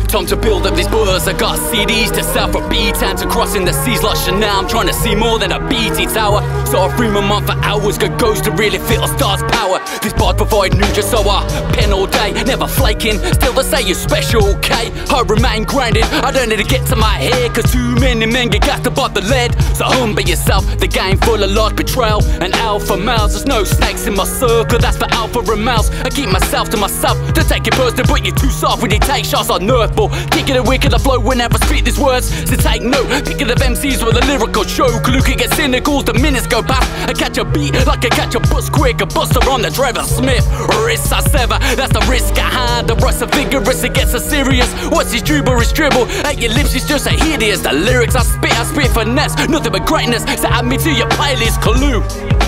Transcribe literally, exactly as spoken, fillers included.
Time to build up these borders. I got C Ds to sell for B-Town, to crossing the seas like Chanel. I'm trying to see more than a B T tower, so I free my mind for hours. Got ghosts to really feel a star's power. These bars provide ninja, so I pen all day, never flaking. Still they say you're special, okay? I remain grounded, I don't need to get to my head, cause too many men get gassed about the lead. So humble yourself, the game full of lies, betrayal and alpha males. There's no snakes in my circle, that's for alpha and males. I keep myself to myself, to take it personal, but you're too soft when you take shots on Nerf ball. Kicking the wicked, I flow whenever I speak these words, so take note. Picking up M Cs with a lyrical choke. Luke get cynical, the minutes go past. I catch a beat like I catch a bus quick, a buster on the Trevor Smith. Wrists I sever, that's the risk I had. The rust of vigorous, it gets so serious. What's his gibberish dribble? At your lips, it's just a hideous. The lyrics I spit, I spit finesse, nothing but greatness. So add me to your playlist, Clue.